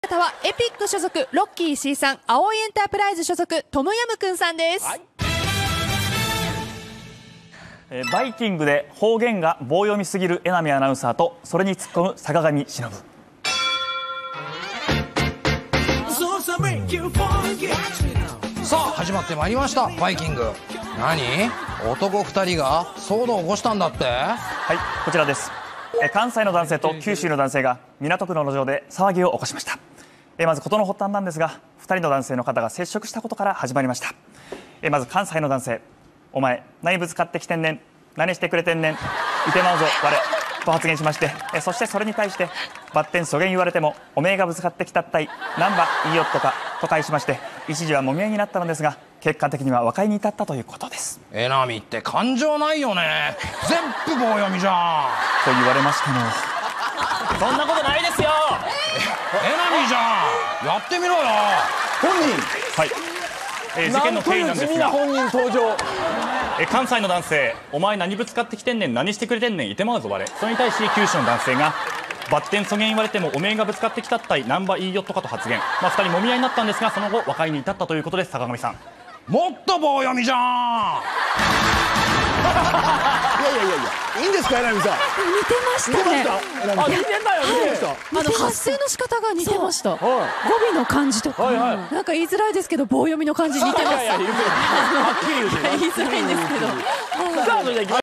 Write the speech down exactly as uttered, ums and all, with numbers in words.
方はエピック所属ロッキー C さん、青いエンタープライズ所属トムヤムくんさんです。はい、 えー、バイキングで方言が棒読みすぎる榎並アナウンサーとそれに突っ込む坂上忍。 さあ始まってまいりましたバイキング。何、男ふたりが騒動を起こしたんだって。 はい、こちらです。えー、関西の男性と九州の男性が港区の路上で騒ぎを起こしました。えー、まず事の発端なんですが、ふたりの男性の方が接触したことから始まりました。えー、まず関西の男性、お前何ぶつかってきてんねん、何してくれてんねん、いてまうぞ我と発言しまして、えそしてそれに対してバッテンそげん言われてもおめえがぶつかってきたったいなんばいいよとかと返しまして、一時はもみ合いになったのですが結果的には和解に至ったということです。 榎並って感情ないよね。全部棒読みじゃんと言われましてもそんなことないですよ。 榎並じゃん、やってみろよ。 本人、 はい、えー、事件の経緯なんですが、 本人登場。 え関西の男性、お前何ぶつかってきてんねん、何してくれてんねん、いてまうぞ我。それに対し九州の男性がバッテンそげん言われてもおめえがぶつかってきたったいなんばいいよとかと発言。まあ、ふたりもみ合いになったんですがその後和解に至ったということです。坂上さん、 もっと棒読みじゃん。 いやいやいやいや、いいんですか榎並さん。 似てましたね。 あ、似てんだよ、似てました。 あの発声の仕方が似てました。 はい、 語尾の感じとか、 はいはい、 なんか言いづらいですけど棒読みの感じ似てます。 いやいや、言うけどはっきり言うて言いづらいんですけど。 さあ、それでは